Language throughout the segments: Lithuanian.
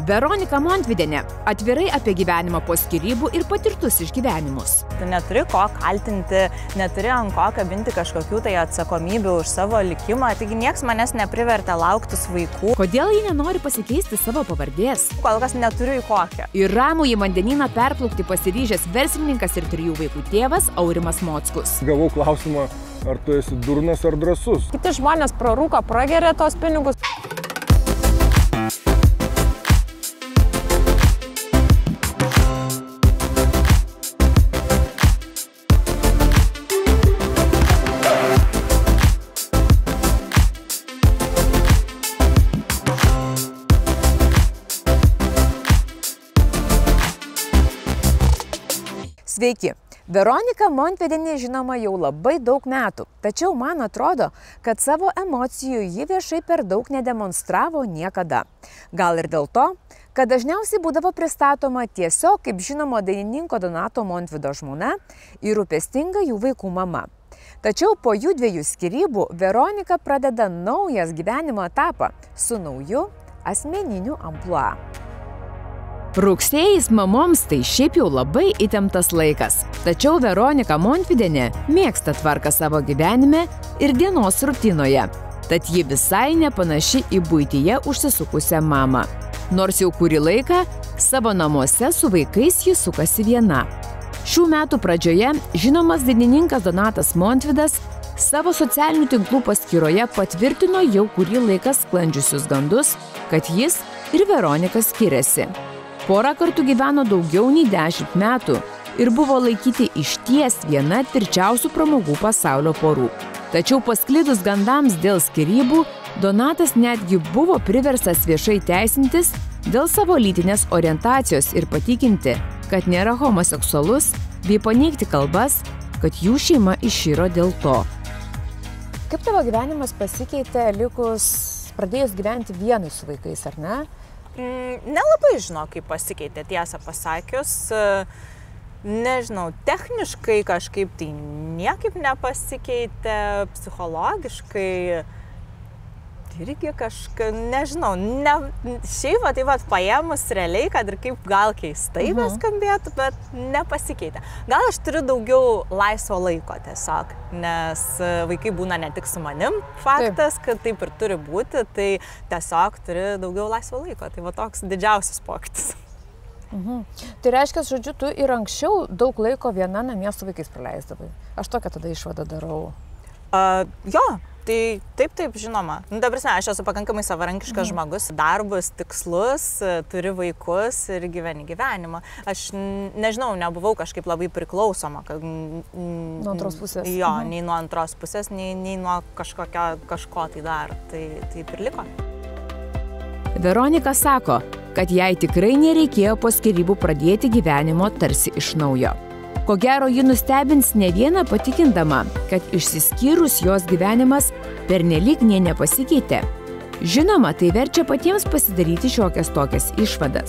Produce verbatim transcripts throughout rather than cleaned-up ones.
Veronika Montvydienė atvirai apie gyvenimą po skyrybų ir patirtus išgyvenimus. Tu neturi ko kaltinti, neturi ant ko kabinti kažkokių tai atsakomybių už savo likimą, taigi nieks manęs neprivertė lauktis vaikų. Kodėl ji nenori pasikeisti savo pavardės? Kol kas neturiu į kokią. Ir ramų į vandenyną perplaukti pasiryžęs verslininkas ir trijų vaikų tėvas Aurimas Mockus. Gavau klausimą, ar tu esi durnas ar drąsus. Kiti žmonės prarūko, prageria tos pinigus. Sveiki! Veronika Montvydienė žinoma jau labai daug metų, tačiau man atrodo, kad savo emocijų ji viešai per daug nedemonstravo niekada. Gal ir dėl to, kad dažniausiai būdavo pristatoma tiesiog kaip žinomo dainininko Donato Montvydo žmona ir rūpestinga jų vaikų mama. Tačiau po jų dviejų skyrybų Veronika pradeda naujas gyvenimo etapą su nauju asmeniniu amplua. Rugsėjais mamoms tai šiaip jau labai įtemptas laikas. Tačiau Veronika Montvydienė mėgsta tvarką savo gyvenime ir dienos rutinoje. Tad ji visai nepanaši į buityje užsisukusią mamą. Nors jau kurį laiką savo namuose su vaikais ji sukasi viena. Šių metų pradžioje žinomas dainininkas Donatas Montvydas savo socialinių tinklų paskyroje patvirtino jau kurį laiką sklandžiusius gandus, kad jis ir Veronika skiriasi. Pora kartų gyveno daugiau nei dešimt metų ir buvo laikyti išties viena tvirčiausių pramogų pasaulio porų. Tačiau pasklidus gandams dėl skyrybų, Donatas netgi buvo priverstas viešai teisintis dėl savo lytinės orientacijos ir patikinti, kad nėra homoseksualus, bei paneigti kalbas, kad jų šeima iširo dėl to. Kaip tavo gyvenimas pasikeitė likus pradėjus gyventi vienui su vaikais, ar ne? Nelabai žinau, kaip pasikeitė, tiesą pasakius. Nežinau, techniškai kažkaip tai niekaip nepasikeitė, psichologiškai irgi kažką, nežinau, ne, šiaip va, tai va, paėmus realiai, kad ir kaip gal keistai Mhm. beskambėtų, bet nepasikeitė. Gal aš turiu daugiau laisvo laiko tiesiog, nes vaikai būna ne tik su manim, faktas, taip. Kad taip ir turi būti, tai tiesiog turi daugiau laisvo laiko. Tai va toks didžiausias pokytis. Mhm. Tai reiškia, žodžiu, tu ir anksčiau daug laiko viena namie su vaikais praleisdavai. Aš tokią tada išvadą darau. Uh, jo. Tai taip, taip, žinoma. Nu, dabar, aš esu pakankamai savarankiškas mhm. žmogus, darbus, tikslus, turi vaikus ir gyveni gyvenimą. Aš nežinau, nebuvau kažkaip labai priklausoma. Kad, nuo antros pusės. Jo, mhm. nei nuo antros pusės, nei, nei nuo kažkokio, kažko tai dar. Tai taip ir liko. Veronika sako, kad jai tikrai nereikėjo po skyrybų pradėti gyvenimo tarsi iš naujo. Ko gero, ji nustebins ne vieną patikindama, kad išsiskyrus jos gyvenimas pernelyg nė nepasikeitė. Žinoma, tai verčia patiems pasidaryti šiokias tokias išvadas.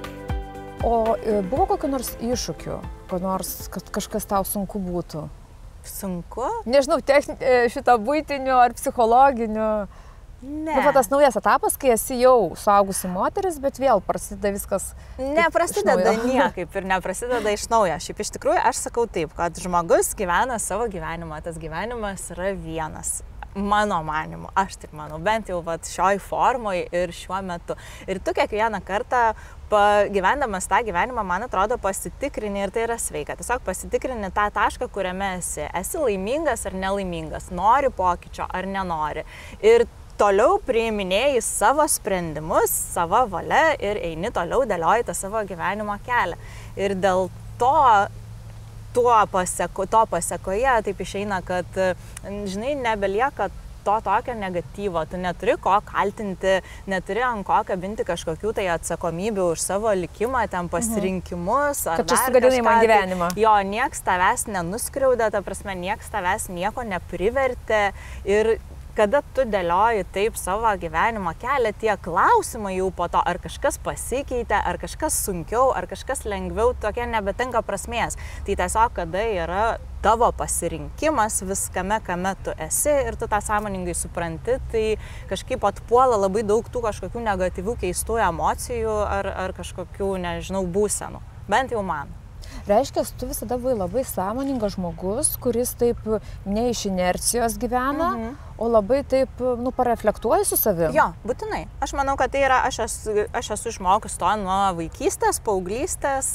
O buvo kokio nors iššūkių, ko nors, kad kažkas tau sunku būtų? Sunku? Nežinau, techni, šitą buitinių ar psichologinių. Ne. Nu, tas naujas etapas, kai esi jau suaugusi moteris, bet vėl prasideda viskas. Neprasideda niekaip ir neprasideda iš naujo. Šiaip iš tikrųjų aš sakau taip, kad žmogus gyvena savo gyvenimą, tas gyvenimas yra vienas. Mano manimu, aš taip manau, bent jau vat, šioj formoj ir šiuo metu. Ir tu kiekvieną kartą gyvendamas tą gyvenimą, man atrodo, pasitikrini ir tai yra sveika. Tiesiog pasitikrini tą tašką, kuriame esi. Esi laimingas ar nelaimingas, nori pokyčio ar nenori. Ir toliau priiminėjai savo sprendimus, savo valia ir eini toliau dėlioji tą savo gyvenimo kelią. Ir dėl to, tuo paseko, to pasekoje taip išeina, kad, žinai, nebelieka to tokio negatyvo. Tu neturi ko kaltinti, neturi ant ko kabinti kažkokių tai atsakomybių už savo likimą, ten pasirinkimus. Mhm. Kad čia sugadinai man gyvenimą. Jo, nieks tavęs nenuskriaudė, ta prasme, nieks tavęs nieko neprivertė. Ir kada tu dėlioji taip savo gyvenimo kelią, tie klausimai jau po to, ar kažkas pasikeitė, ar kažkas sunkiau, ar kažkas lengviau, tokie nebetinka prasmės. Tai tiesiog, kada yra tavo pasirinkimas viskame, kame tu esi ir tu tą sąmoningai supranti, tai kažkaip atpuola labai daug tų kažkokių negatyvių, keistų emocijų ar, ar kažkokių, nežinau, būsenų. Bent jau man. Reiškia, tu visada buvai labai sąmoningas žmogus, kuris taip ne iš inercijos gyvena, mhm. o labai taip, nu, pareflektuoji su savimi. Jo, būtinai. Aš manau, kad tai yra, aš esu, aš esu išmokus to nuo vaikystės, paauglystės,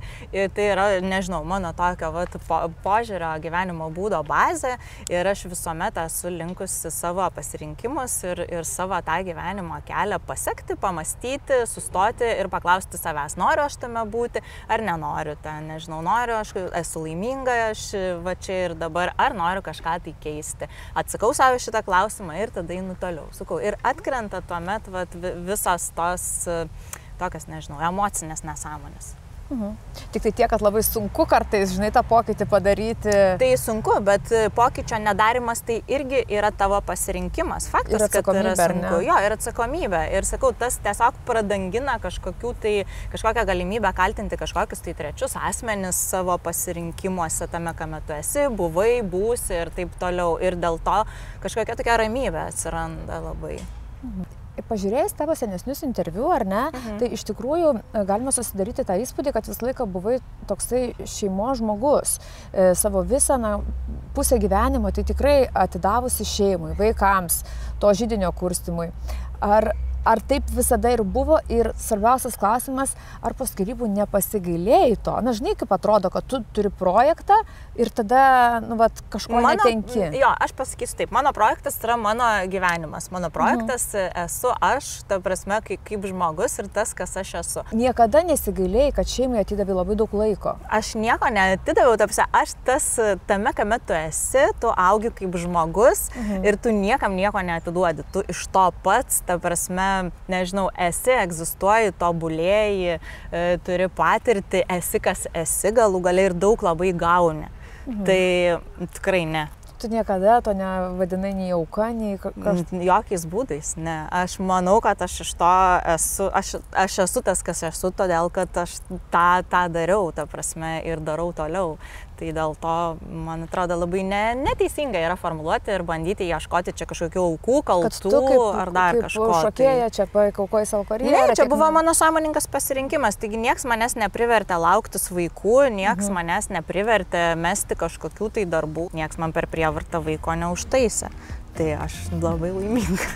tai yra, nežinau, mano tokio vat, po, požiūrio gyvenimo būdo bazė ir aš visuomet esu linkusi savo pasirinkimus ir, ir savo tą gyvenimo kelią pasekti, pamastyti, sustoti ir paklausti savęs, noriu aš tame būti ar nenoriu ten, nežinau, noriu, aš esu laiminga, aš va čia ir dabar, ar noriu kažką tai keisti. Atsakau savo šitą klausimą ir tada einu toliau. Sakau, ir atkrenta tuomet vat, visos tos tokias, nežinau, emocinės nesąmonės. Mhm. Tik tai tiek, kad labai sunku kartais, žinai, tą pokytį padaryti. Tai sunku, bet pokyčio nedarimas tai irgi yra tavo pasirinkimas. Faktas, kad yra sunku. Jo, ir atsakomybė. Ir sakau, tas tiesiog pradangina kažkokių tai, kažkokią galimybę kaltinti kažkokius tai trečius asmenis savo pasirinkimuose tame, kame tu esi, buvai, būsi ir taip toliau. Ir dėl to kažkokia tokia ramybė atsiranda labai. Mhm. Pažiūrėjus tavo senesnius interviu, ar ne, mhm. tai iš tikrųjų galima susidaryti tą įspūdį, kad visą laiką buvai toksai šeimos žmogus. E, savo visą na, pusę gyvenimo tai tikrai atidavusi šeimai, vaikams, to židinio kurstymui. Ar, ar taip visada ir buvo? Ir svarbiausias klausimas, ar po skyrybų nepasigailėjai to? Na, žinai, kaip atrodo, kad tu turi projektą ir tada, nu, vat, kažko mano, netenki. Jo, aš pasakysiu taip, mano projektas yra mano gyvenimas. Mano projektas mhm. esu aš, ta prasme, kaip, kaip žmogus ir tas, kas aš esu. Niekada nesigailėjai, kad šeimai atidavė labai daug laiko? Aš nieko neatidaviau, ta prasme, aš tas tame, kame tu esi, tu augi kaip žmogus mhm. ir tu niekam nieko neatiduodi. Tu iš to pats, ta prasme, nežinau, esi, egzistuoji, tobulėji, e, turi patirtį, esi kas esi, galų galiai ir daug labai gauni. Mhm. Tai tikrai ne. Tu niekada to nevadinai nei auka, nei kažkas? Jokiais būdais, ne. Aš manau, kad aš iš to esu, aš, aš esu tas, kas esu, todėl, kad aš tą, tą dariau, ta prasme, ir darau toliau. Tai dėl to, man atrodo, labai ne, neteisinga yra formuluoti ir bandyti ieškoti čia kažkokių aukų, kaltų kaip, ar dar kaip kažko. Šokėja, čia paaukoji savo karjerą. Ne, čia buvo mano sąmoningas pasirinkimas. Taigi nieks manęs neprivertė lauktis vaikų, nieks mhm. manęs neprivertė mesti kažkokių tai darbų, nieks man per prievartą vaiko neužtaisė. Tai aš labai laiminga.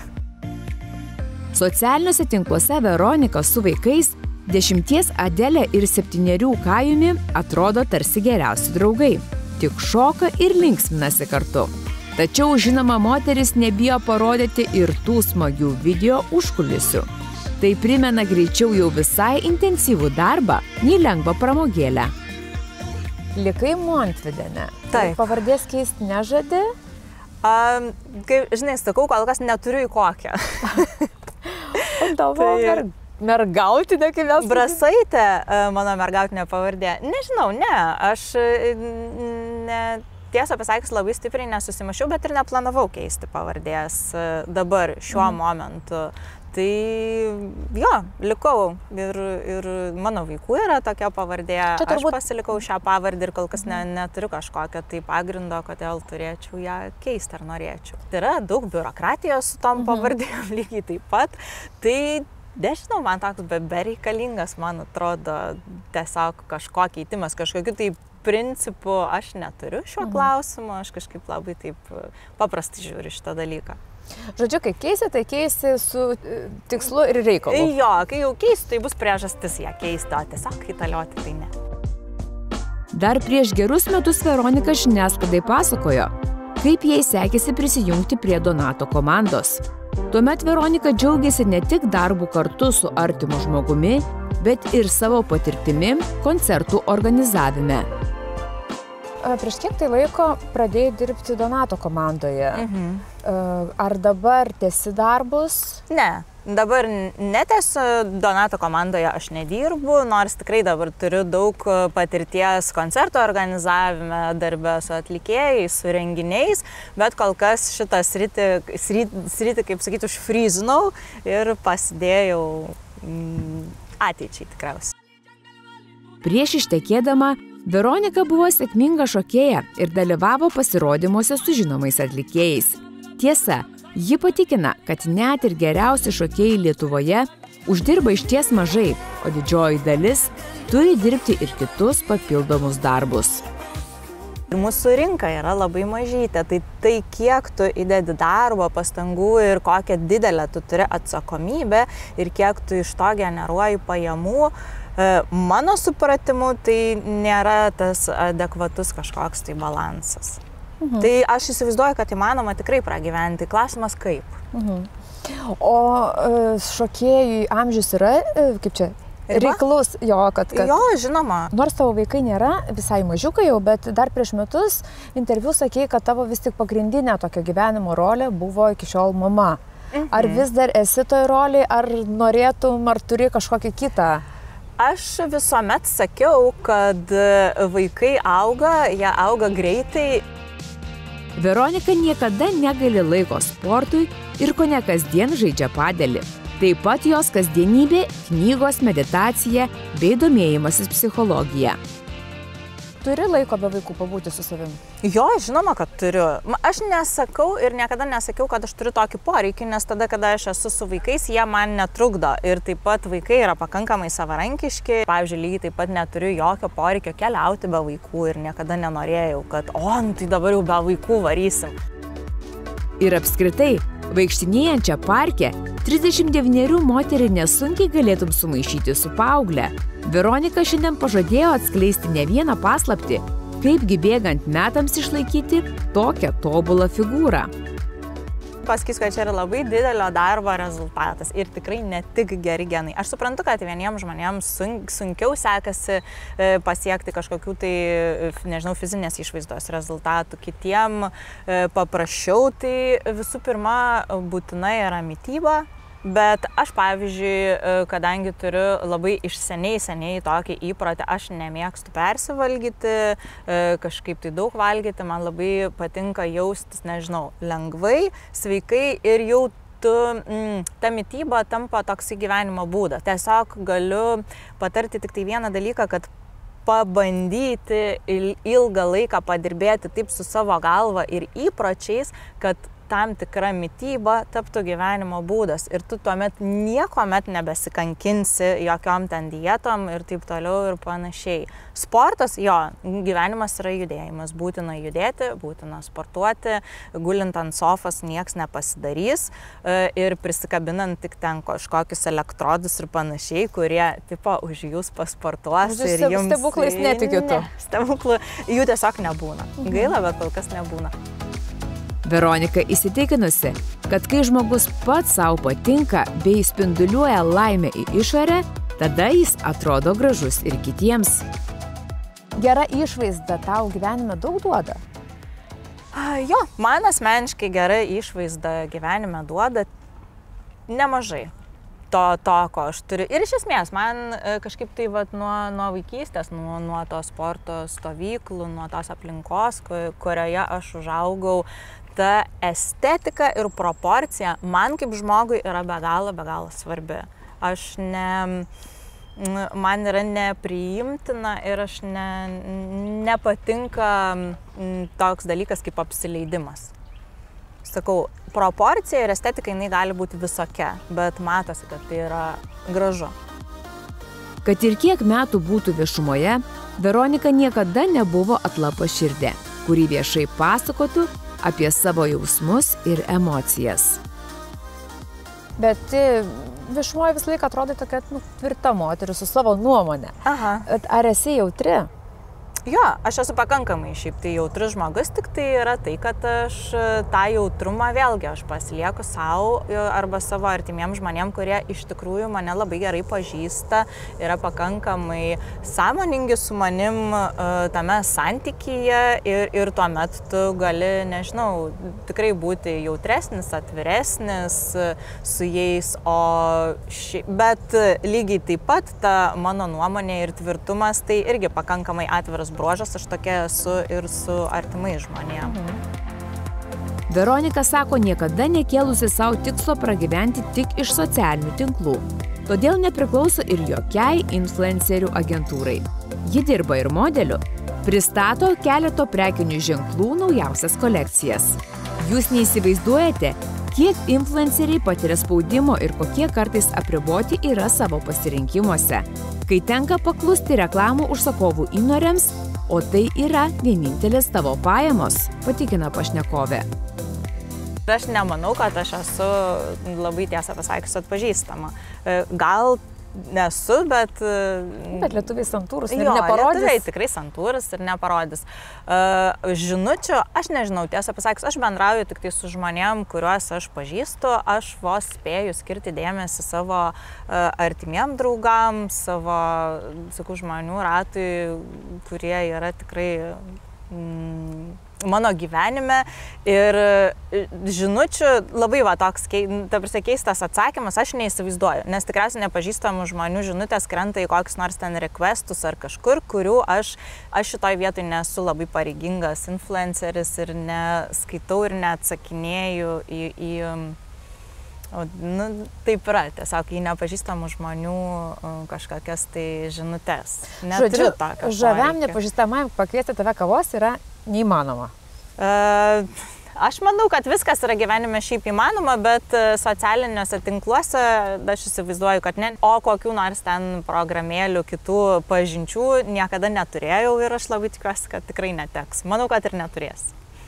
Socialiniuose tinkluose Veronika su vaikais, dešimties Adelė ir septynerių Kajumi atrodo tarsi geriausi draugai. Tik šoka ir linksminasi kartu. Tačiau, žinoma, moteris nebijo parodyti ir tų smagių video užkulisių. Tai primena greičiau jau visai intensyvų darbą, nei lengvą pramogėlę. Likai Montvidene. Taip. Pavardės keisti nežadi? Um, kaip, žinai, sakau, kol kas neturiu į kokią. O tavo tai... mergautinė, kaip mes... Brasaitė, mano mergautinė pavardė. Nežinau, ne. Aš ne, tiesą pasakius labai stipriai nesusimašiau, bet ir neplanavau keisti pavardės dabar, šiuo mm. momentu. Tai jo, likau ir, ir mano vaikų yra tokia pavardė. Čia turbūt... Aš pasilikau šią pavardę ir kol kas ne, neturiu kažkokio tai pagrindo, kodėl turėčiau ją keisti ar norėčiau. Tai yra daug biurokratijos su tom mm. pavardėm lygiai taip pat. Tai nežinau, man toks be, bereikalingas, man atrodo, tiesiog kažko keitimas, kažkokiu tai principu aš neturiu šiuo mhm. klausimu, aš kažkaip labai taip paprastai žiūriu šitą dalyką. Žodžiu, kai keisi, tai keisi su tikslu ir reikalu. Jo, kai jau keisi, tai bus priežastis ją keisti, o tiesiog kaitalioti tai ne. Dar prieš gerus metus Veronika žiniasklaidai pasakojo, kaip jai sekėsi prisijungti prie Donato komandos. Tuomet Veronika džiaugiasi ne tik darbu kartu su artimu žmogumi, bet ir savo patirtimi koncertų organizavime. Prieš kiek tai laiko pradėjai dirbti Donato komandoje. Mhm. Ar dabar tęsi darbus? Ne, Dabar netęsiu, Donato komandoje aš nedirbu, nors tikrai dabar turiu daug patirties koncerto organizavime, darbę su atlikėjais, su renginiais, bet kol kas šitą sritį, sritį, sritį kaip sakyti, užfryzinau ir pasidėjau ateičiai tikriausiai. Prieš ištekėdama, Veronika buvo sėkminga šokėja ir dalyvavo pasirodymuose su žinomais atlikėjais. Tiesa, ji patikina, kad net ir geriausi šokėjai Lietuvoje uždirba išties mažai, o didžioji dalis turi dirbti ir kitus papildomus darbus. Ir mūsų rinka yra labai mažytė, tai tai kiek tu įdedi darbo, pastangų ir kokią didelę tu turi atsakomybę ir kiek tu iš to generuoji pajamų, mano supratimu, tai nėra tas adekvatus kažkoks tai balansas. Mhm. Tai aš įsivaizduoju, kad įmanoma tikrai pragyventi. Klausimas kaip. Mhm. O šokėjui amžius yra, kaip čia, reiklus jo, kad, kad... Jo, žinoma. Nors tavo vaikai nėra visai mažiukai jau, bet dar prieš metus interviu sakei, kad tavo vis tik pagrindinė tokio gyvenimo rolė buvo iki šiol mama. Mhm. Ar vis dar esi toj roliai, ar norėtum, ar turi kažkokį kitą? Aš visuomet sakiau, kad vaikai auga, jie auga greitai. Veronika niekada negaili laiko sportui ir kone kasdien žaidžia padelį. Taip pat jos kasdienybė, knygos, meditacija bei domėjimasis psichologija. Turi laiko be vaikų pabūti su savimi? Jo, žinoma, kad turiu. Aš nesakau ir niekada nesakiau, kad aš turiu tokį poreikį, nes tada, kada aš esu su vaikais, jie man netrukdo. Ir taip pat vaikai yra pakankamai savarankiški. Pavyzdžiui, lygiai taip pat neturiu jokio poreikio keliauti be vaikų ir niekada nenorėjau, kad o, nu, tai dabar jau be vaikų varysim. Ir apskritai, vaikštinėjančią parke trisdešimt devynerių moterį nesunkiai galėtum sumaišyti su paaugle. Veronika šiandien pažadėjo atskleisti ne vieną paslaptį, kaipgi bėgant metams išlaikyti tokią tobulą figūrą. Pasakysiu, kad čia yra labai didelio darbo rezultatas ir tikrai ne tik geri genai. Aš suprantu, kad vieniems žmonėms sunkiau sekasi pasiekti kažkokių tai, nežinau, fizinės išvaizdos rezultatų, kitiem paprasčiau. Tai visų pirma, būtinai yra mityba. Bet aš, pavyzdžiui, kadangi turiu labai iš seniai, seniai tokį įprotį, aš nemėgstu persivalgyti, kažkaip tai daug valgyti, man labai patinka jaustis, nežinau, lengvai, sveikai ir jau tu, mm, ta mityba tampa toksai gyvenimo būdas. Tiesiog galiu patarti tik tai vieną dalyką, kad pabandyti ilgą laiką padirbėti taip su savo galva ir įpročiais, kad tam tikra mityba taptų gyvenimo būdas ir tu tuomet niekuomet nebesikankinsi jokiom ten dietom ir taip toliau ir panašiai. Sportas, jo, gyvenimas yra judėjimas, būtina judėti, būtina sportuoti, gulint ant sofos nieks nepasidarys ir prisikabinant tik ten kažkokius elektrodus ir panašiai, kurie tipo už jūs pasportuos. Ir jums... Stebuklais netikiu tu. Ne, stebuklų jų tiesiog nebūna. Gaila, bet kol kas nebūna. Veronika įsitikinusi, kad kai žmogus pats savo patinka bei spinduliuoja laimę į išorę, tada jis atrodo gražus ir kitiems. Gera išvaizda tau gyvenime daug duoda? Jo, man asmeniškai gera išvaizda gyvenime duoda nemažai to, to, ko aš turiu. Ir iš esmės, man kažkaip tai vat, nuo, nuo vaikystės, nuo, nuo to sporto stovyklų, nuo tos aplinkos, kurioje aš užaugau, ta estetika ir proporcija man kaip žmogui yra be galo, be galo svarbi. Aš ne, man yra nepriimtina ir aš ne, nepatinka toks dalykas kaip apsileidimas. Sakau, proporcija ir estetika jinai gali būti visokia, bet matosi, kad tai yra gražu. Kad ir kiek metų būtų viešumoje, Veronika niekada nebuvo atlapaširdė, kuri viešai pasakotų apie savo jausmus ir emocijas. Bet viešumoje visą laiką atrodai tokia nu, tvirta moteris su savo nuomonė. Aha. Ar esi jautri? Jo, aš esu pakankamai šiaip tai jautrus žmogus, tik tai yra tai, kad aš tą jautrumą vėlgi aš pasilieku savo arba savo artimiem žmonėm, kurie iš tikrųjų mane labai gerai pažįsta, yra pakankamai sąmoningi su manim tame santykyje ir, ir tuomet tu gali, nežinau, tikrai būti jautresnis, atviresnis su jais, o ši... bet lygiai taip pat ta mano nuomonė ir tvirtumas tai irgi pakankamai atviras bruožas, aš tokia esu ir su artimai žmonėm. Mhm. Veronika sako, niekada nekėlusi savo tikslo pragyventi tik iš socialinių tinklų. Todėl nepriklauso ir jokiai influencerių agentūrai. Ji dirba ir modeliu, pristato keleto prekinių ženklų naujausias kolekcijas. Jūs neįsivaizduojate, kiek influenceriai patiria spaudimo ir kokie kartais apriboti yra savo pasirinkimuose, kai tenka paklusti reklamų užsakovų įnoriams, o tai yra vienintelis tavo pajamos, patikina pašnekovė. Aš nemanau, kad aš esu labai tiesą pasakius atpažįstama. Gal nesu, bet... Bet lietuviai santūrus ir jo, neparodys. Lietuviai tikrai santūrus ir neparodys. Uh, žinučių, aš nežinau, tiesą pasakius, aš bendrauju tik tai su žmonėm, kuriuos aš pažįstu, aš vos spėju skirti dėmesį savo uh, artimiem draugam, savo, sakau, žmonių ratui, kurie yra tikrai... Mm, mano gyvenime ir žinučių labai va toks, ta prasme, keistas atsakymas, aš neįsivaizduoju, nes tikriausiai nepažįstamų žmonių žinutės krenta į kokius nors ten requestus ar kažkur, kurių aš, aš šitoj vietoj nesu labai pareigingas influenceris ir neskaitau ir neatsakinėju į, į o, nu, taip yra, tiesiog į nepažįstamų žmonių kažkokias tai žinutės. Neturiu tokio. Žaviam nepažįstamam pakviesti tave kavos yra neįmanoma. Uh, aš manau, kad viskas yra gyvenime šiaip įmanoma, bet socialiniuose tinkluose aš įsivaizduoju, kad ne. O kokių nors ten programėlių, kitų pažinčių niekada neturėjau ir aš labai tikiuosi, kad tikrai neteks. Manau, kad ir neturės.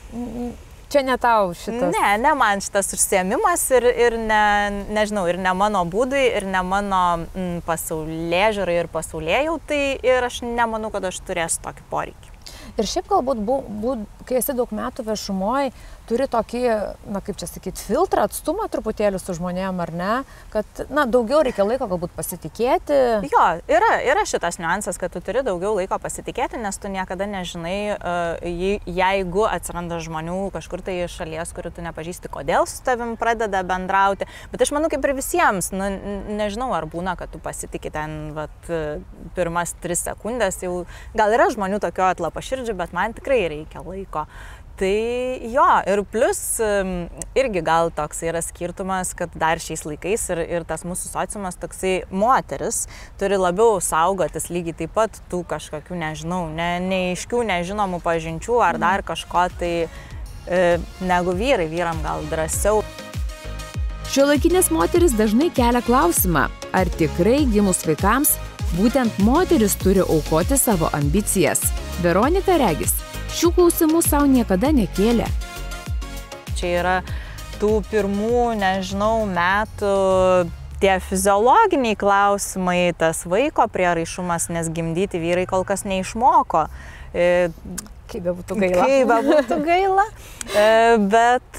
Čia ne tau šitas? Ne, ne man šitas užsiėmimas ir, ir ne, nežinau, ir ne mano būdui, ir ne mano mm, pasaulėžiūrai ir pasaulėjautai ir aš nemanau, kad aš turėsiu tokį poreikį. Ir šiaip galbūt, bu, bu, kai esi daug metų viešumoje, turi tokį, na kaip čia sakyti, filtrą, atstumą truputėlį su žmonėm, ar ne? Kad, na, daugiau reikia laiko galbūt pasitikėti. Jo, yra, yra šitas niuansas, kad tu turi daugiau laiko pasitikėti, nes tu niekada nežinai, jeigu atsiranda žmonių kažkur tai iš šalies, kurių tu nepažįsti, kodėl su tavim pradeda bendrauti. Bet aš manau, kaip ir visiems, nu, nežinau, ar būna, kad tu pasitikė ten, vat, pirmas tris sekundės, jau gal yra žmonių tokio atlapaširdžių, bet man tikrai reikia laiko. Tai jo, ir plus irgi gal toks yra skirtumas, kad dar šiais laikais ir, ir tas mūsų sociumas toksai moteris turi labiau saugotis lygiai taip pat tų kažkokių, nežinau, ne, neaiškių, nežinomų pažinčių ar dar kažko tai e, negu vyrai, vyram gal drąsiau. Šiuolaikinės moteris dažnai kelia klausimą, ar tikrai gimus vaikams būtent moteris turi aukoti savo ambicijas. Veronika regis šių klausimų savo niekada nekėlė. Čia yra tų pirmų, nežinau, metų tie fiziologiniai klausimai, tas vaiko prieraišumas, nes gimdyti vyrai kol kas neišmoko. Kaip bebūtų gaila. Kaip bebūtų gaila, bet...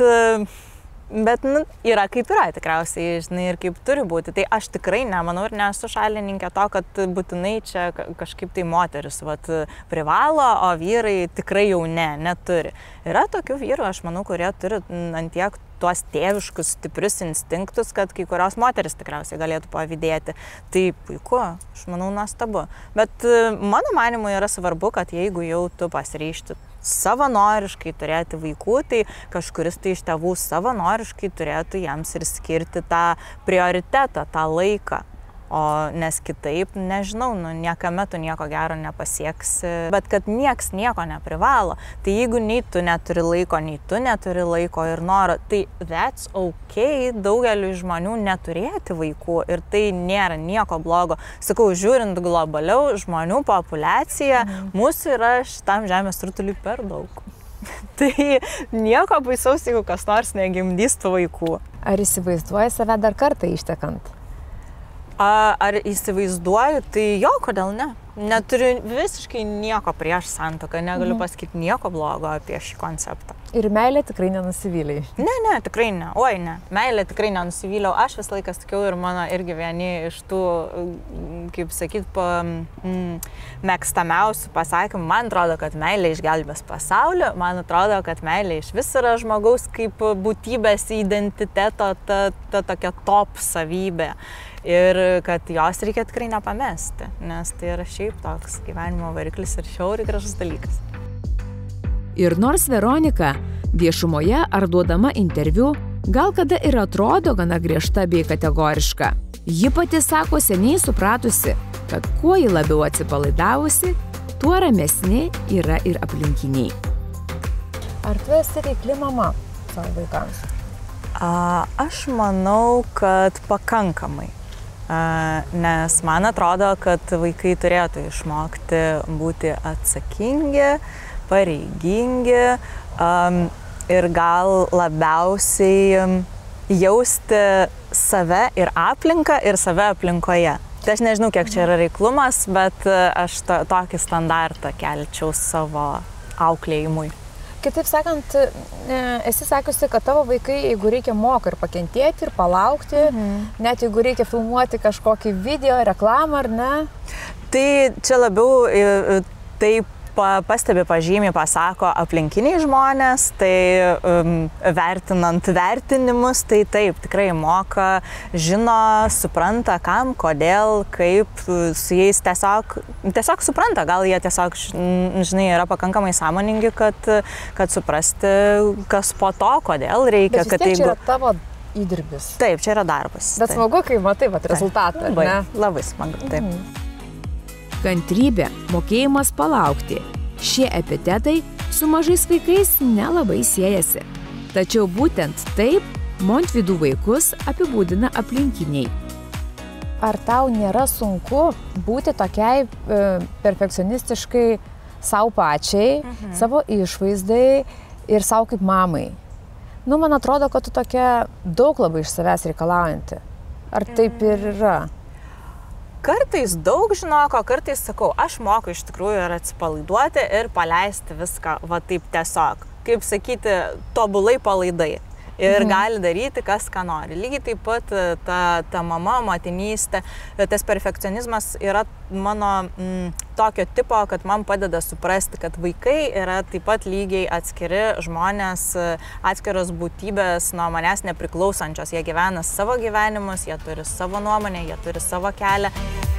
Bet nu, yra kaip yra tikriausiai, žinai, ir kaip turi būti. Tai aš tikrai nemanau ir nesu šalininkė to, kad būtinai čia kažkaip tai moteris vat, privalo, o vyrai tikrai jau ne, neturi. Yra tokių vyrų, aš manau, kurie turi ant tiek tuos tėviškus stiprius instinktus, kad kai kurios moteris tikriausiai galėtų pavydėti. Tai puiku, aš manau, nuostabu. Bet mano manimu yra svarbu, kad jeigu jau tu pasiryžti savanoriškai turėti vaikų, tai kažkuris tai iš tėvų savanoriškai turėtų jiems ir skirti tą prioritetą, tą laiką. O nes kitaip, nežinau, nu, niekame tu nieko gero nepasieksi, bet kad nieks nieko neprivalo. Tai jeigu nei tu neturi laiko, nei tu neturi laiko ir noro, tai that's okay daugeliu žmonių neturėti vaikų ir tai nėra nieko blogo. Sakau, žiūrint globaliau, žmonių populiacija mm. mūsų yra šitam žemės rutuliui per daug. Tai nieko baisaus, jeigu kas nors negimdys tų vaikų. Ar įsivaizduoji save dar kartą ištekant? Ar įsivaizduoju, tai jo, kodėl ne? Neturiu visiškai nieko prieš santuoką, negaliu mhm. pasakyti nieko blogo apie šį konceptą. Ir meilė tikrai nenusivyliai? Ne, ne, tikrai ne. Oi, ne. Meilė tikrai nenusivyliau. Aš vis laikas sakiau ir mano irgi vieni iš tų, kaip sakyt, pa, mm, mėgstamiausių pasakymų. Man atrodo, kad meilė išgelbės pasaulį. Man atrodo, kad meilė iš vis yra žmogaus kaip būtybės identiteto ta, ta tokia top savybė. Ir kad jos reikia tikrai nepamesti, nes tai yra šiaip toks gyvenimo variklis ir šiauriai gražus dalykas. Ir nors Veronika viešumoje ar duodama interviu gal kada ir atrodo gana griežta bei kategoriška, ji pati sako seniai supratusi, kad kuo ji labiau atsipalaidavusi, tuo ramesni yra ir aplinkiniai. Ar tu esi reikli mama savo vaikams? A, aš manau, kad pakankamai. Nes man atrodo, kad vaikai turėtų išmokti būti atsakingi, pareigingi um, ir gal labiausiai jausti save ir aplinką ir save aplinkoje. Tai aš nežinau, kiek čia yra reiklumas, bet aš to, tokį standartą kelčiau savo auklėjimui. Kitaip sakant, esi sakiusi, kad tavo vaikai, jeigu reikia, moka ir pakentėti, ir palaukti, mhm. net jeigu reikia filmuoti kažkokį video, reklamą, ar ne? Tai čia labiau taip pastebi, pažymiai, pasako aplinkiniai žmonės, tai um, vertinant vertinimus, tai taip, tikrai moka, žino, supranta, kam, kodėl, kaip, su jais tiesiog, tiesiog supranta, gal jie tiesiog, žinai, yra pakankamai sąmoningi, kad, kad suprasti, kas po to, kodėl reikia. Bet vis tiek kad jeigu... čia yra tavo įdirbis. Taip, čia yra darbas. Bet taip. Smagu, kai matai, vat, rezultatą, labai, ne? Labai smagu, taip. Mhm. Kantrybė, mokėjimas palaukti. Šie epitetai su mažais vaikais nelabai siejasi. Tačiau būtent taip Montvidų vaikus apibūdina aplinkiniai. Ar tau nėra sunku būti tokiai e, perfekcionistiškai savo pačiai, mhm. savo išvaizdai ir savo kaip mamai? Nu, man atrodo, kad tu tokia daug labai iš savęs reikalaujanti. Ar taip ir yra? Kartais daug žinoko, kartais sakau, aš moku iš tikrųjų ir atsipalaiduoti ir paleisti viską, va taip tiesiog. Kaip sakyti, tobulai palaidai. Ir mhm. gali daryti, kas ką nori. Lygiai taip pat ta, ta mama, motinystė, tas perfekcionizmas yra mano m, tokio tipo, kad man padeda suprasti, kad vaikai yra taip pat lygiai atskiri žmonės, atskiros būtybės nuo manęs nepriklausančios. Jie gyvena savo gyvenimus, jie turi savo nuomonę, jie turi savo kelią.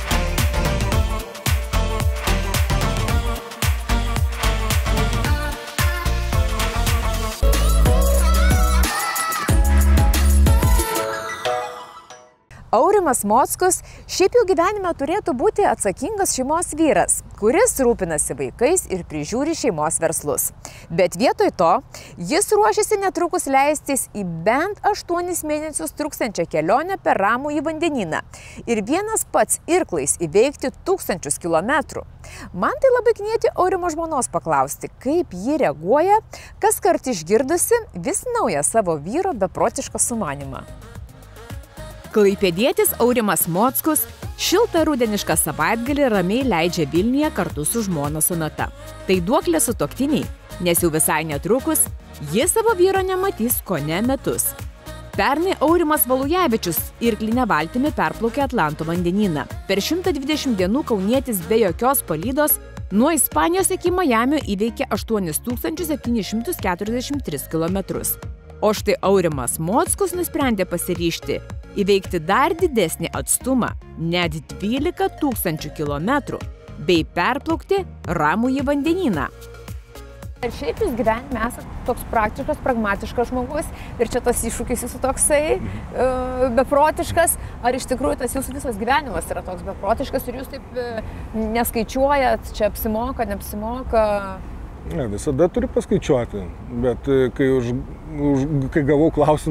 Aurimas Mockus šiaip jau gyvenime turėtų būti atsakingas šeimos vyras, kuris rūpinasi vaikais ir prižiūri šeimos verslus. Bet vietoj to jis ruošiasi netrukus leistis į bent aštuonis mėnesius truksiančią kelionę per Ramųjį vandenyną ir vienas pats irklais įveikti tūkstančius kilometrų. Man tai labai knieti Aurimo žmonos paklausti, kaip ji reaguoja, kas kart išgirdusi vis naują savo vyro beprotišką sumanimą. Klaipėdietis Aurimas Mockus šiltą rudenišką savaitgalį ramiai leidžia Vilniuje kartu su žmona Sonata. Tai duoklė sutuoktiniai, nes jau visai netrukus jis savo vyro nematys kone metus. Pernai Aurimas Valujavičius irkline valtimi perplaukė Atlanto vandenyną. Per šimtą dvidešimt dienų kaunietis be jokios palydos nuo Ispanijos iki Majamio įveikė aštuonis tūkstančius septynis šimtus keturiasdešimt tris kilometrus. O štai Aurimas Mockus nusprendė pasiryžti įveikti dar didesnį atstumą, net dvylika tūkstančių kilometrų, bei perplaukti Ramųjį vandenyną. Ir šiaip jūs gyvenime esate toks praktiškas, pragmatiškas žmogus ir čia tas iššūkis jūsų toksai uh, beprotiškas, ar iš tikrųjų tas jūsų visas gyvenimas yra toks beprotiškas ir jūs taip uh, neskaičiuojat, čia apsimoka, neapsimoka? Ne, visada turi paskaičiuoti, bet kai, už, už, kai gavau klausimą,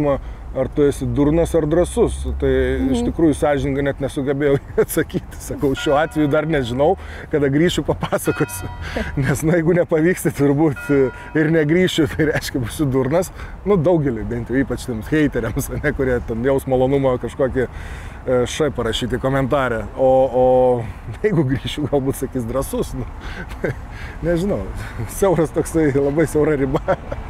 ar tu esi durnas ar drąsus. Tai mhm. iš tikrųjų sąžiningai net nesugebėjau atsakyti. Sakau, šiuo atveju dar nežinau, kada grįšiu papasakosiu. Nes, na, jeigu nepavyks, tai turbūt ir negrįšiu, tai reiškia, būsiu durnas. Nu, daugeliui, bent jau ypač tiems heiteriams, ne, kurie ten jaus malonumą kažkokį šai parašyti komentarę. O, o jeigu grįšiu, galbūt sakys drąsus. Nu, nežinau, siauras toksai, labai siaura riba.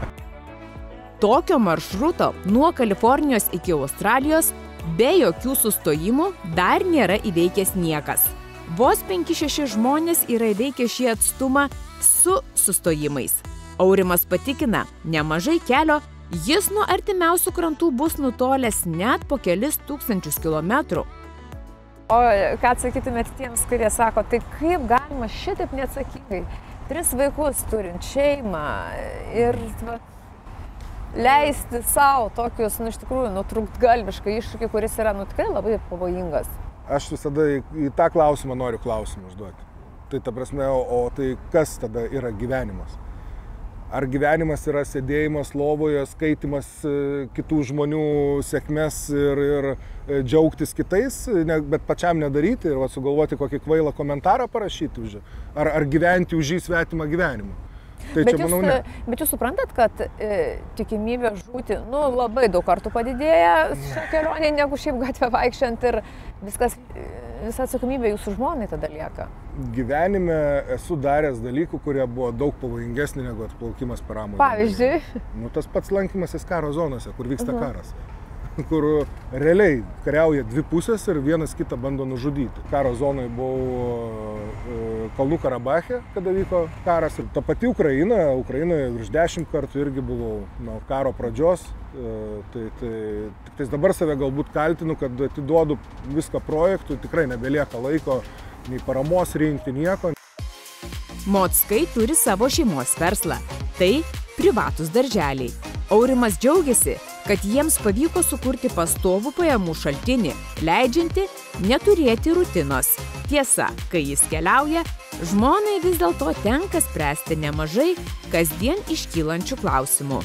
Tokio maršruto nuo Kalifornijos iki Australijos be jokių sustojimų dar nėra įveikęs niekas. Vos penki šeši žmonės yra įveikę šį atstumą su sustojimais. Aurimas patikina, nemažai kelio, jis nuo artimiausių krantų bus nutolęs net po kelis tūkstančius kilometrų. O ką atsakytumėt tiems, kurie sako, tai kaip galima šitaip neatsakingai? Tris vaikus turint šeimą ir va, leisti savo tokius, nu, iš tikrųjų, nutrūktgalvišką iššūkį, kuris yra, nu, tikrai labai pavojingas. Aš visada į, į tą klausimą noriu klausimą užduoti. Tai ta prasme, o, o tai kas tada yra gyvenimas? Ar gyvenimas yra sėdėjimas lovoje, skaitimas kitų žmonių sėkmės ir, ir džiaugtis kitais, ne, bet pačiam nedaryti ir va, sugalvoti kokį kvailą komentarą parašyti už jį? Ar, ar gyventi už jį svetimą gyvenimą? Tai bet, čia, jūs, manau, ne. bet jūs suprantat, kad e, tikimybė žūti, nu, labai daug kartų padidėja šią kelionę, negu šiaip gatvę vaikščiant ir viskas, visa atsakomybė jūsų žmonai tada lieka. Gyvenime esu daręs dalykų, kurie buvo daug pavojingesni negu atplaukimas per Ramųjį. Pavyzdžiui? Nu, tas pats lankymasis karo zonose, kur vyksta uh-huh. karas. Kur realiai kariauja dvi pusės ir vienas kitą bando nužudyti. Karo zonoje buvau Kalnų Karabache, kada vyko karas. Ir ta pati Ukraina, Ukrainoje virš dešimt kartų irgi buvau nuo karo pradžios. Tai, tai tik tais dabar save galbūt kaltinu, kad atiduodu viską projektui, tikrai nebelieka laiko nei paramos rinkti, nieko. Mockai turi savo šeimos verslą. Tai privatūs darželiai. Aurimas džiaugiasi, kad jiems pavyko sukurti pastovų pajamų šaltinį, leidžiantį neturėti rutinos. Tiesa, kai jis keliauja, žmonai vis dėlto tenka spręsti nemažai kasdien iškylančių klausimų.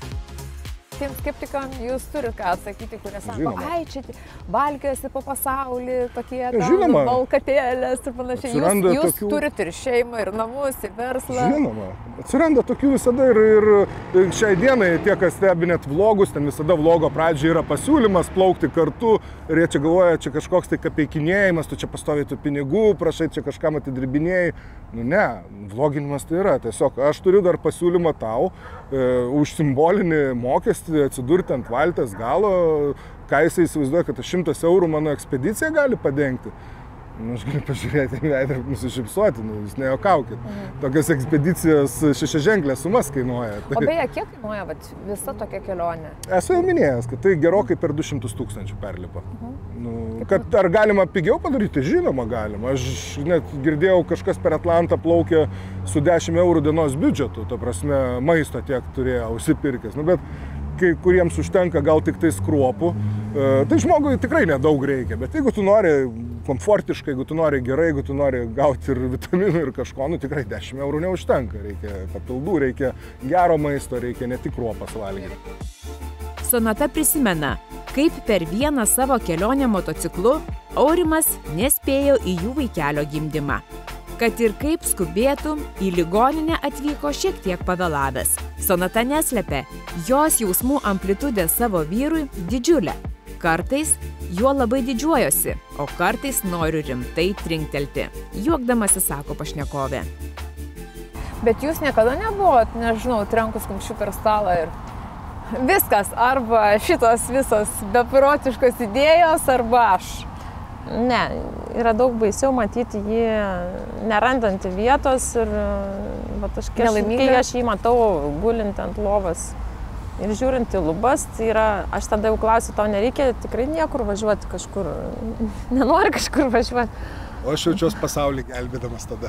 Tiems skeptikam jūs turite ką atsakyti, kurie sako, ai, čia valkiojasi po pasaulį, tokie valkatėlės ir panašiai. Jūs, jūs tokių... turite ir šeimą, ir namus, ir verslą. Žinoma, atsiranda tokių visada ir, ir šiai dienai tie, kas stebi net vlogus, ten visada vlogo pradžioje yra pasiūlymas plaukti kartu ir jie čia galvoja, čia kažkoks tai kapeikinėjimas, tu čia pastoviai tų pinigų, prašai čia kažkam atidirbinėjai. Nu ne, vloginimas tai yra. Tiesiog aš turiu dar pasiūlymą tau e, už simbolinį mokestį atsidurti ant valties galo, ką jisai įsivaizduoja, kad šimtas eurų mano ekspedicija gali padengti. Nu, aš galiu pažiūrėti į veidą ir nusišypsoti, nu, jūs nejuokaukit. Mhm. Tokios ekspedicijos šešiaženklės sumas kainuoja. Tai... O beje, kiek kainuoja vat, visa tokia kelionė? Esu jau minėjęs, kad tai gerokai per du šimtus tūkstančių perlipa. Mhm. Nu, kad ar galima pigiau padaryti? Žinoma, galima. Aš net girdėjau, kažkas per Atlantą plaukė su dešimt eurų dienos biudžetu, ta prasme, maisto tiek turėjo užsipirkęs. Nu, bet kai kuriems užtenka gal tik tai skruopų, tai žmogui tikrai nedaug reikia, bet jeigu tu nori komfortiškai, jeigu tu nori gerai, jeigu tu nori gauti ir vitaminų ir kažko, nu tikrai dešimt eurų neužtenka, reikia papildų, reikia gero maisto, reikia ne tik kruopas valgyti. Sonata prisimena, kaip per vieną savo kelionę motociklu Aurimas nespėjo į jų vaikelio gimdymą. Kad ir kaip skubėtų, į ligoninę atvyko šiek tiek pavėlavęs. Sonata neslepia, jos jausmų amplitudė savo vyrui didžiulė. Kartais juo labai didžiuojosi, o kartais noriu rimtai trinktelti. Juokdamasi sako pašnekovė. Bet jūs niekada nebuvot, nežinau, trenkus kumščiu per stalą ir viskas, arba šitos visos beprotiškos idėjos, arba aš. Ne, yra daug baisiau matyti jį nerandantį vietos ir va, aš, kai, aš, kai aš jį matau gulint ant lovas ir žiūrint į lubas, tai yra, aš tada jau klausiu, tau nereikia tikrai niekur važiuoti kažkur, nenori kažkur važiuoti. O aš jaučiuos pasaulį gelbėdamas tada.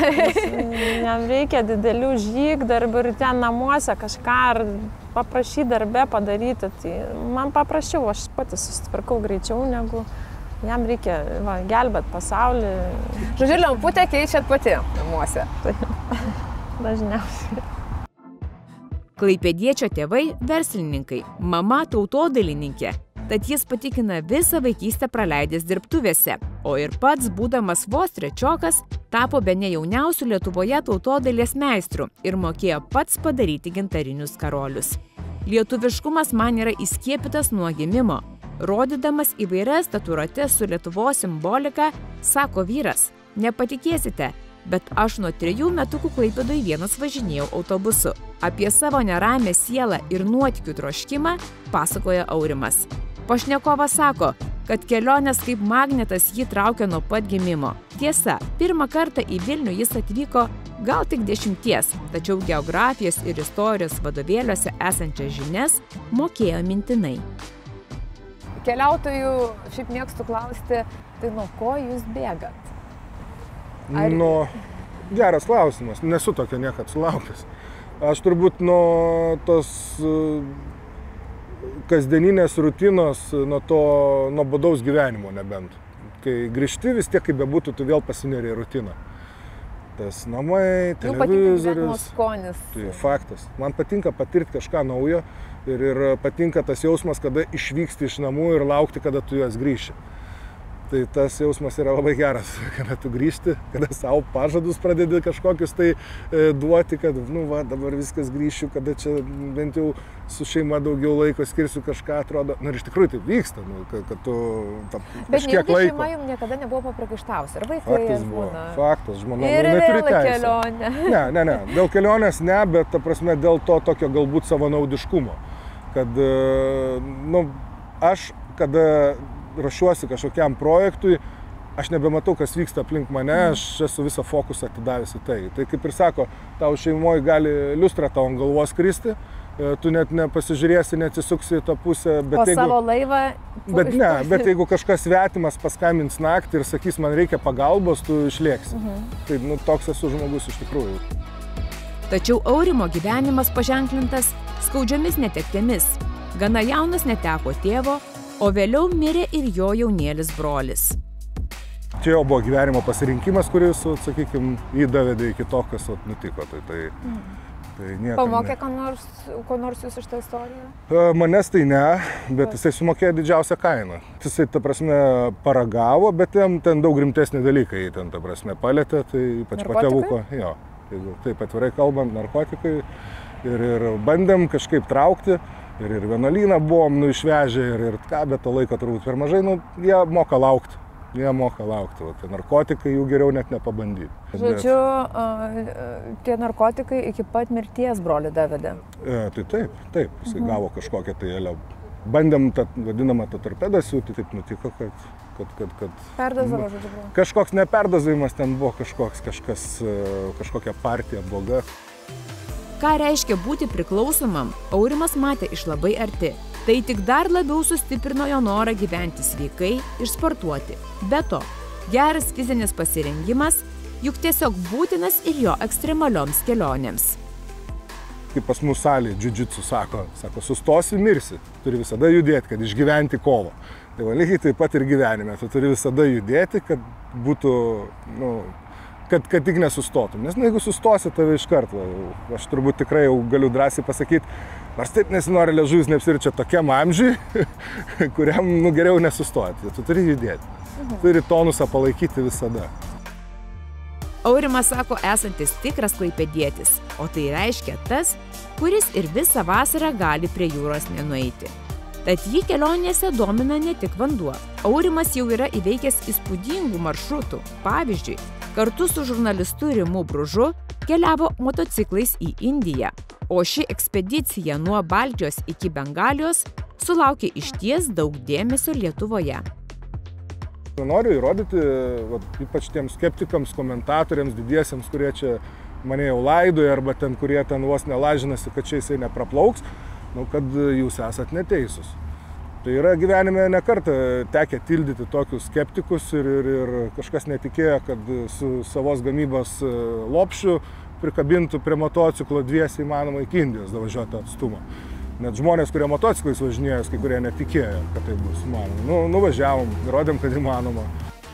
Jam reikia didelių žygdarbių ir ten namuose kažką ar paprašyti darbe padaryti, tai man paprasčiau, aš pati susitvarkau greičiau negu... Jam reikia va, gelbėt pasaulį. Žodžiu, lemputę keičiat pati namuose. Dažniausiai. Klaipėdiečio tėvai – verslininkai, mama – tautodailininkė, tad jis patikina visą vaikystę praleidęs dirbtuvėse, o ir pats, būdamas vos trečiokas, tapo bene jauniausių Lietuvoje tautodailės meistrų ir mokėjo pats padaryti gintarinius karolius. Lietuviškumas man yra įskiepytas nuo gimimo. Rodydamas įvairias tatuiruotes su Lietuvos simbolika, sako vyras, nepatikėsite, bet aš nuo trejų metukų Klaipėdoje vienas važinėjau autobusu. Apie savo neramę sielą ir nuotykių troškimą pasakoja Aurimas. Pašnekovas sako, kad kelionės kaip magnetas jį traukia nuo pat gimimo. Tiesa, pirmą kartą į Vilnių jis atvyko gal tik dešimties, tačiau geografijos ir istorijos vadovėliuose esančias žinias mokėjo mintinai. Keliautojų šiaip mėgstu klausti, tai nuo ko jūs bėgat? Ar... Nu, geras klausimas, nesu tokio niekad sulaukęs. Aš turbūt nuo tos kasdieninės rutinos, nuo to nuobodaus gyvenimo nebent. Kai grįžti vis tiek, kaip bebūtų, tu vėl pasineri į rutiną. Tas namai, televizorius. Tai faktas. Man patinka patirti kažką naujo ir, ir patinka tas jausmas, kada išvyksti iš namų ir laukti, kada tu juos grįši. Tai tas jausmas yra labai geras, kada tu grįžti, kada savo pažadus pradedi kažkokius tai e, duoti, kad, nu, va, dabar viskas grįšiu, kada čia bent jau su šeima daugiau laiko skirsiu kažką, atrodo. Na, ir iš tikrųjų tai vyksta, nu, kad, kad tu ta, kažkiek laiko. Bet šeima jums niekada nebuvo papriekaištavusi, ar vaikai? Faktas buvo, faktas, žmona, ir nu, neturi teisę. kelionė. Ne, ne, ne, dėl kelionės ne, bet, ta prasme, dėl to tokio galbūt savanaudiškumo, kad, nu, aš, kada rašuosi kažkokiam projektui, aš nebematau, kas vyksta aplink mane, aš esu visą fokusą atidavęs į tai. Tai kaip ir sako, tau šeimoje gali liustra tau ant galvos kristi, tu net nepasižiūrėsi, neatsisuksi į tą pusę. Bet o jeigu, savo laivą... Bet ne, bet jeigu kažkas svetimas paskambins naktį ir sakys, man reikia pagalbos, tu išlėksi. Mhm. Tai, nu, toks esu žmogus iš tikrųjų. Tačiau Aurimo gyvenimas paženklintas skaudžiomis netektėmis. Gana jaunas neteko tėvo, o vėliau mirė ir jo jaunėlis brolis. Čia jau buvo gyvenimo pasirinkimas, kuris, sakykime, jį davedė iki to, kas nutiko. Tai, tai, tai Pamokė ko nors, ko nors jūs iš tą istoriją? Manęs tai ne, bet jisai sumokėjo didžiausią kainą. Jisai, ta prasme, paragavo, bet ten, ten daug rimtesni dalykai, ten, ta prasme, palėtė, tai ypač patėvuko. Jo, jeigu taip atvirai kalbant, narkotikai. Ir, ir bandėm kažkaip traukti. Ir, ir vienuolyną buvom, nu, išvežę ir, ir ką, bet to laiko turbūt per mažai, nu, jie moka laukti. Jie moka laukti, o tie narkotikai jų geriau net nepabandyti. Žodžiu, bet... tie narkotikai iki pat mirties brolį davedė? E, tai taip, taip, jisai mhm. gavo kažkokią tai elę. Bandėm tą vadinamą tą torpedą siūti, taip nutiko, kad... kad, kad, kad Perdozavo, žodžiu, buvo. Kažkoks neperdozavimas ten buvo, kažkoks, kažkas, kažkokia partija bloga. Ką reiškia būti priklausomam, Aurimas matė iš labai arti. Tai tik dar labiau sustiprino jo norą gyventi sveikai ir sportuoti. Be to, geras fizinis pasirengimas juk tiesiog būtinas ir jo ekstremalioms kelionėms. Kaip pas mūsų salėje džiudžitsu sako, sako, sustosi, mirsi, turi visada judėti, kad išgyventi kovą. Tai va, lygiai taip pat ir gyvenime, tu turi visada judėti, kad būtų, nu, Kad, kad tik nesustotum. Nes nu, jeigu sustosi, tave iš karto, aš turbūt tikrai jau galiu drąsiai pasakyti, nors taip nesinori liežuvis neapsirčia tokiam amžiui, kuriam nu, geriau nesustoti. Tu turi judėti. Mhm. Turi tonusą palaikyti visada. Aurimas sako esantis tikras klaipėdietis, o tai reiškia tas, kuris ir visą vasarą gali prie jūros nenueiti. Tad jį kelionėse domina ne tik vanduo. Aurimas jau yra įveikęs įspūdingų maršrutų. Pavyzdžiui, kartu su žurnalistu Rimu Bružu keliavo motociklais į Indiją, o ši ekspedicija nuo Baltijos iki Bengalijos sulaukė išties daug dėmesio Lietuvoje. Noriu įrodyti, va, ypač tiems skeptikams, komentatoriams, didiesiems, kurie čia mane jau laidoja, arba ten, kurie ten vos nelažinasi, kad čia jisai nepraplauks, nu, kad jūs esat neteisūs. Tai yra gyvenime ne kartą tekę tildyti tokius skeptikus ir, ir, ir kažkas netikėjo, kad su savos gamybos lopšiu prikabintų prie motociklo dviesi įmanoma iki Indijos davažiuoti atstumą. Net žmonės, kurie motociklais važinėjęs, kai kurie netikėjo, kad tai bus įmanoma. Nu, nuvažiavom, rodėm, kad įmanoma.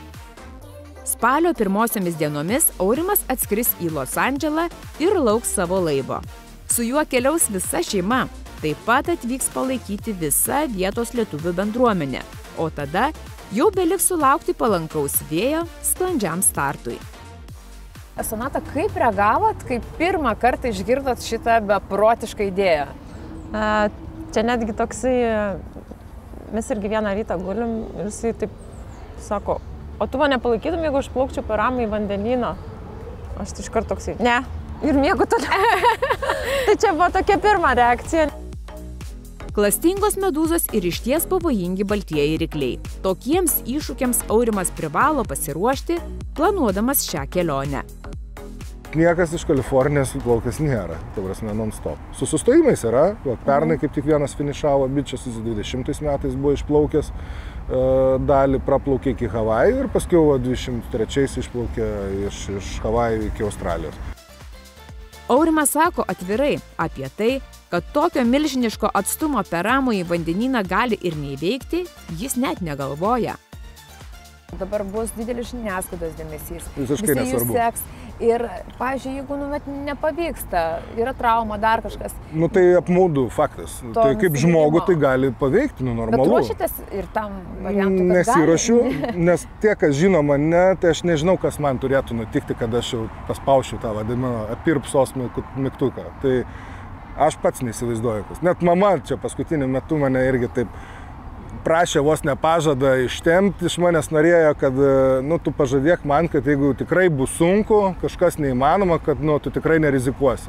Spalio pirmosiomis dienomis Aurimas atskris į Los Andželą ir lauks savo laivo. Su juo keliaus visa šeima. Taip pat atvyks palaikyti visa vietos lietuvių bendruomenė. O tada jau beliks sulaukti palankaus vėjo sklandžiam startui. Sonata, kaip reagavot, kai pirmą kartą išgirdot šitą beprotišką idėją? A, čia netgi toksai, mes irgi vieną rytą gulim ir jisai taip sako, o tu mane palaikytum, jeigu aš plaukčiau per ramų į vandenyną? Aš tai iškart toksai, ne, ir miegu toliau. Tai čia buvo tokia pirma reakcija. Klastingos medūzos ir išties pavojingi baltieji rykliai. Tokiems iššūkiams Aurimas privalo pasiruošti, planuodamas šią kelionę. Niekas iš Kalifornijos plaukęs nėra, tai prasme non-stop. Su sustojimais yra, pernai kaip tik vienas finišavo, bičias dvidešimtais metais buvo išplaukęs, dalį praplaukė iki Havajų ir paskui dvidešimt trečiais išplaukė iš, iš Havajų iki Australijos. Aurimas sako atvirai apie tai, kad tokio milžiniško atstumo per ramųjį vandenyną gali ir neįveikti, jis net negalvoja. Dabar bus didelis žiniasklaidos dėmesys. Visiškai nesvarbu. Seks. Ir, pavyzdžiui, jeigu nu, nepavyksta, yra trauma, dar kažkas. Nu tai apmaudu faktas. To tai kaip žmogų tai gali paveikti, nu normalu. Bet ruošitės ir tam variantui, kad Nesiruošiu, nes tie, kas žino mane, tai aš nežinau, kas man turėtų nutikti, kad aš jau paspaušiu tą vadinamą apirpsos mygtuką. Tai aš pats neįsivaizduoju, kas. Net mama čia paskutiniu metu mane irgi taip prašė vos nepažadą ištempti, iš manęs norėjo, kad, nu, tu pažadėk man, kad jeigu tikrai bus sunku, kažkas neįmanoma, kad, nu, tu tikrai nerizikuosi.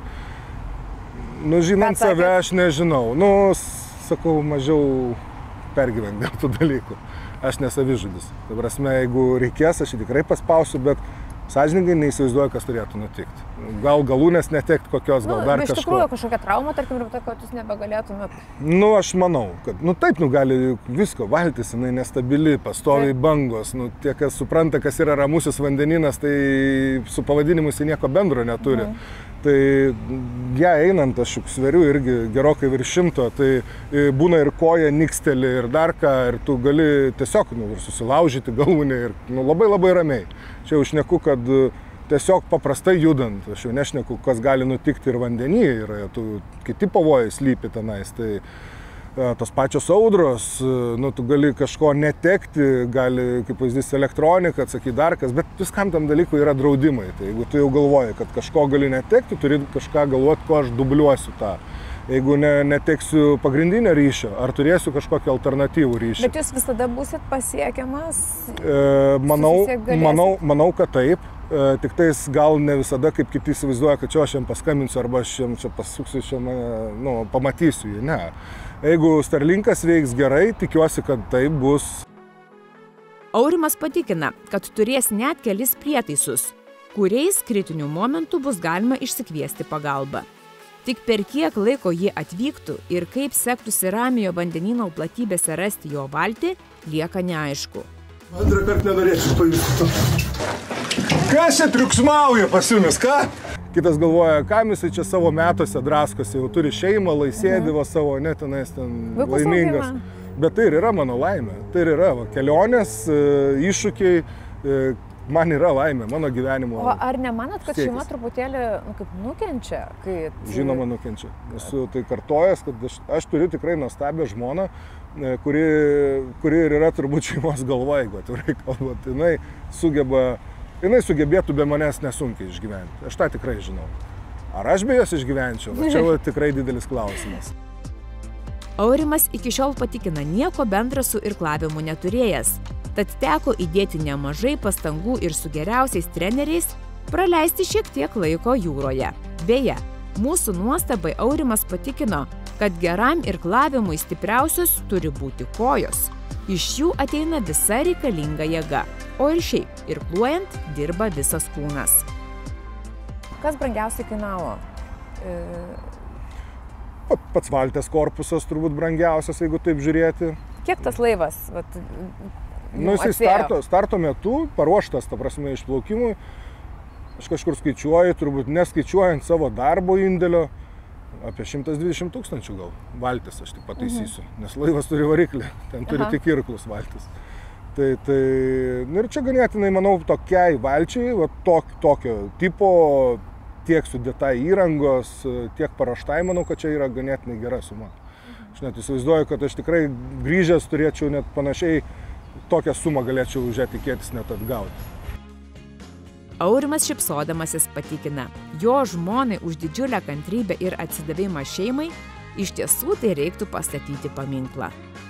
Nu, žinant save, aš nežinau. Nu, sakau, mažiau pergyventi dėl tų dalykų. Aš nesavižudis. Tai prasme, jeigu reikės, aš tikrai paspausiu, bet sąžininkai neįsivaizduoju, kas turėtų nutikti. Gal galūnės netekti kokios, gal nu, dar kažko. Iš tikrųjų, kažkokia trauma, tarkim, ir tai, kad jūs nebegalėtumėt. Nu, aš manau, kad, nu taip, nu gali visko, valtis, jinai nestabili, pastoviai bangos, nu tie, kas supranta, kas yra ramusis vandenynas, tai su pavadinimu jis nieko bendro neturi. Mhm. Tai ją einant, aš sveriu irgi gerokai virš šimto, tai būna ir koja niksteli ir dar ką, ir tu gali tiesiog nu, ir susilaužyti galūnę ir nu, labai labai ramiai. Čia jau šneku, kad tiesiog paprastai judant, aš jau nešneku, kas gali nutikti ir vandenyje, yra tų kiti pavojai slypi tenais. Tai tos pačios audros, nu, tu gali kažko netekti, gali, kaip pavyzdys, elektronika, atsakyti dar kas, bet viskam tam dalykui yra draudimai. Tai jeigu tu jau galvoji, kad kažko gali netekti, turi kažką galvoti, ko aš dubliuosiu tą. Jeigu ne, neteksiu pagrindinio ryšio, ar turėsiu kažkokį alternatyvų ryšį. Bet jūs visada būsit pasiekiamas? E, manau, manau, manau, kad taip. E, tik tais gal ne visada, kaip kiti įsivaizduoja, kad čia aš jam paskambinsiu arba aš jam čia pasuksiu, čia mane, nu, pamatysiu jį. Ne. Jeigu Starlinkas veiks gerai, tikiuosi, kad tai bus. Aurimas patikina, kad turės net kelis prietaisus, kuriais kritiniu momentu bus galima išsikviesti pagalbą. Tik per kiek laiko jie atvyktų ir kaip sektųsi Ramiojo vandenyno platybėse rasti jo valtį, lieka neaišku. Antrą kartą nenorėčiau pajusti to. Kas čia triukšmauja pas jumis, ką? Kitas galvoja, kam jisai čia savo metuose draskosi, jau turi šeimą, laisėdavo mhm. savo, netenais ten laimingas. Bet tai ir yra mano laimė. Tai ir yra va, kelionės, iššūkiai, man yra laimė, mano gyvenimo. O ar nemanot, kad šeima truputėlį nu, kaip nukenčia? Kai... Žinoma, nukenčia. Esu tai kartojęs, kad aš, aš turiu tikrai nuostabią žmoną, kuri, kuri ir yra turbūt šeimos galva, jeigu atvirai kalbant. Jinai sugeba... Jinai sugebėtų be manęs nesunkiai išgyventi. Aš tą tikrai žinau. Ar aš be jos išgyvenčiau? Čia tikrai didelis klausimas. Aurimas iki šiol patikina nieko bendra su irklavimu neturėjęs. Tad teko įdėti nemažai pastangų ir su geriausiais treneriais praleisti šiek tiek laiko jūroje. Beje, mūsų nuostabai Aurimas patikino, kad geram irklavimui stipriausios turi būti kojos. Iš jų ateina visa reikalinga jėga, o ir šiaip, irkluojant, dirba visas kūnas. Kas brangiausiai kainavo? E... Pats valties korpusas turbūt brangiausias, jeigu taip žiūrėti. Kiek tas laivas? Vat, nu, jisai starto, starto metu paruoštas, ta prasme, išplaukimui. Aš kažkur skaičiuoju, turbūt neskaičiuojant savo darbo indėlio, apie šimtas dvidešimt tūkstančių gal valtis, aš tik pataisysiu, mhm. nes laivas turi variklį, ten turi Aha. tik irklus valtis. Tai, tai, nu ir čia ganėtinai, manau, tokiai valčiai, va, tok, tokio tipo tiek sudėtai įrangos, tiek paruoštai, manau, kad čia yra ganėtinai gera suma. Aš net įsivaizduoju, kad aš tikrai grįžęs turėčiau net panašiai tokią sumą galėčiau už ją tikėtis net atgauti. Aurimas šypsodamasis patikina, jo žmonai už didžiulę kantrybę ir atsidavimą šeimai iš tiesų tai reiktų pastatyti paminklą.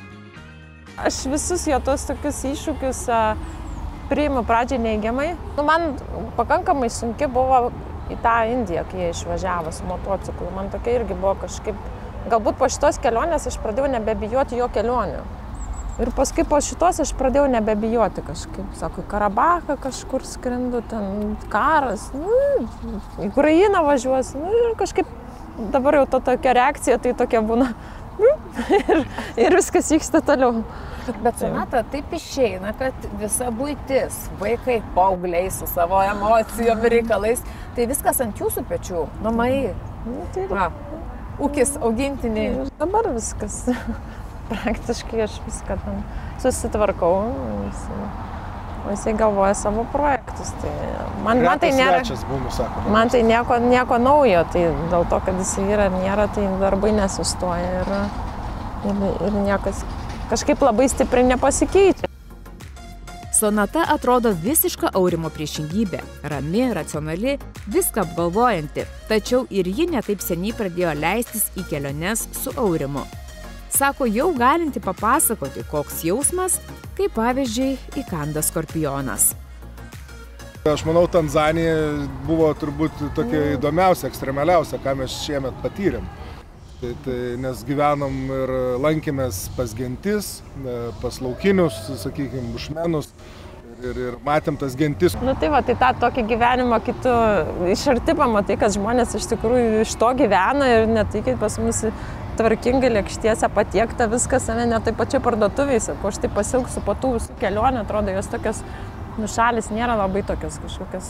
Aš visus jo tos tokius iššūkius priimu pradžiai neigiamai. Nu, man pakankamai sunki buvo į tą Indiją, kai jie išvažiavo su motociklu. Man tokia irgi buvo kažkaip, galbūt po šitos kelionės aš pradėjau nebebijoti jo kelionių. Ir paskui po šitos aš pradėjau nebebijoti kažkaip. Sako, į Karabachą kažkur skrendu, ten karas, nu, į Ukrainą važiuos. Nu, ir kažkaip dabar jau to tokia reakcija, tai tokia būna. Ir, ir viskas vyksta toliau. Bet Sonata, taip išeina, kad visa buitis, vaikai, paaugliai su savo emocijom ir reikalais, tai viskas ant jūsų pečių, namai, Nu, tai va, ūkis, augintiniai. dabar viskas. Praktiškai aš viską ten susitvarkau. O jisai galvoja savo projektus. Tai man, man tai nėra, Būnu, sako, man tai nieko, nieko naujo, tai dėl to, kad jisai yra ir nėra, tai darbai nesustoja ir, ir, ir niekas kažkaip labai stipriai nepasikeičia. Sonata atrodo visiška Aurimo priešingybė, rami, racionali, viską apgalvojanti, tačiau ir ji netaip seniai pradėjo leistis į keliones su Aurimu. Sako, jau galinti papasakoti, koks jausmas, kaip pavyzdžiui įkanda skorpionas. Aš manau, Tanzanija buvo turbūt tokia įdomiausia, ekstremaliausia, ką mes šiemet patyrėm. Tai, tai, nes gyvenom ir lankėmės pas gentis, pas laukinius, sakykime, bušmenus ir, ir matėm tas gentis. Nu tai va, tai tą tokį gyvenimą kitų iš arti pamatai, kad žmonės iš tikrųjų iš to gyvena ir ne tai, kaip pas mus tvarkingai lėkštiese patiekta viskas, ne, ne taip pačiai parduotuviai, sakau, aš tai pasilgsiu po tų visų kelionę, atrodo, jos tokios, nu, šalis nėra labai tokios kažkokios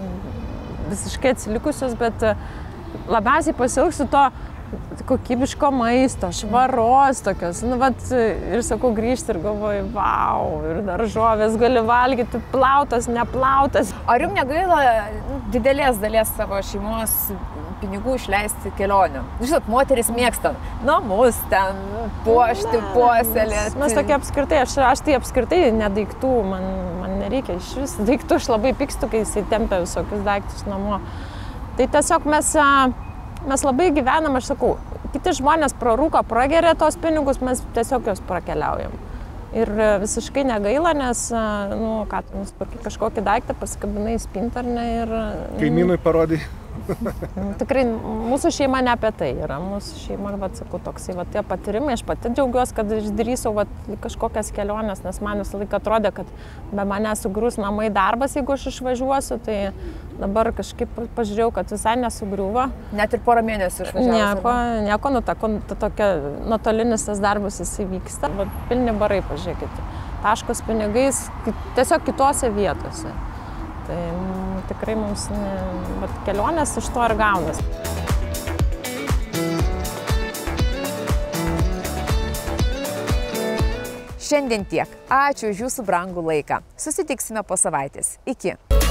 visiškai atsilikusios, bet labiausiai pasilgsiu to kokybiško maisto, švaros tokios, nu, vat, ir sakau, grįžti ir galvoju, vau, ir daržovės gali valgyti, plautas, neplautas. Ar jums negaila didelės dalies savo šeimos pinigų išleisti kelionių? Žinot, moteris mėgsta namus ten, puošti, puoselėti. Mes tokie apskritai, aš, aš tai apskritai nedaiktų, man, man nereikia iš vis daiktų, aš labai pykstu, kai jisai tempia visokius daiktus namo. Tai tiesiog mes... Mes labai gyvenam, aš sakau, kiti žmonės prarūko, prageria tos pinigus, mes tiesiog jos prakeliaujam. Ir visiškai negaila, nes, nu, ką, tu nusipirkai kažkokį daiktą, pasikabinai į spintą, ar ne, ir... Kaimynui parodai. Tikrai mūsų šeima ne apie tai yra, mūsų šeima, vat, sakau, toksai, vat, tie patyrimai, aš pati džiaugiuosi, kad išdrįsau, vat, kažkokias keliones, nes man visą laiką atrodė, kad be mane sugrius namai darbas, jeigu aš išvažiuosiu, tai dabar kažkaip pažiūrėjau, kad visai nesugriuvo. Net ir porą mėnesių išvažiavus. Nieko, nieko, nu, ta, ta tokia nuotolinis tas darbas jisai vyksta. Vat, pilni barai, pažiūrėkit, taškos pinigais, tiesiog kitose vietose. Tai m, tikrai mums ne, vat, kelionės iš to ir gaunas. Šiandien tiek. Ačiū už jūsų brangų laiką. Susitiksime po savaitės. Iki.